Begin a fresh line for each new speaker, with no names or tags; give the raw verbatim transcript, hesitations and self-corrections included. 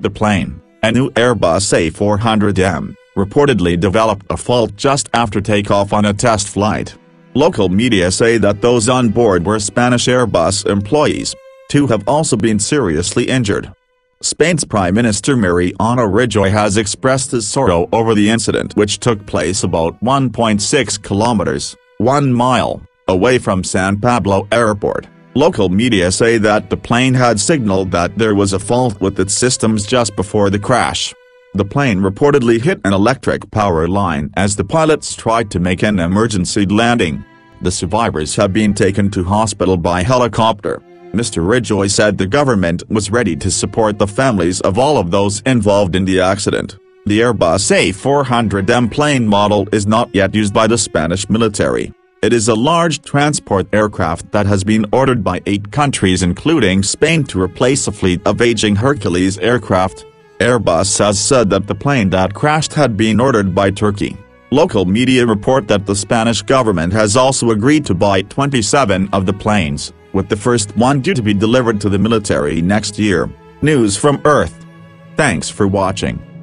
the plane, a new Airbus A four hundred M, reportedly developed a fault just after takeoff on a test flight. Local media say that those on board were Spanish Airbus employees. Two have also been seriously injured. Spain's Prime Minister Mariano Rajoy has expressed his sorrow over the incident, which took place about one point six kilometers, one mile, away from San Pablo Airport. Local media say that the plane had signaled that there was a fault with its systems just before the crash. The plane reportedly hit an electric power line as the pilots tried to make an emergency landing. The survivors have been taken to hospital by helicopter. Mister Rajoy said the government was ready to support the families of all of those involved in the accident. The Airbus A four hundred M plane model is not yet used by the Spanish military. It is a large transport aircraft that has been ordered by eight countries including Spain to replace a fleet of aging Hercules aircraft. Airbus has said that the plane that crashed had been ordered by Turkey. Local media report that the Spanish government has also agreed to buy twenty-seven of the planes, with the first one due to be delivered to the military next year. News from Earth. Thanks for watching.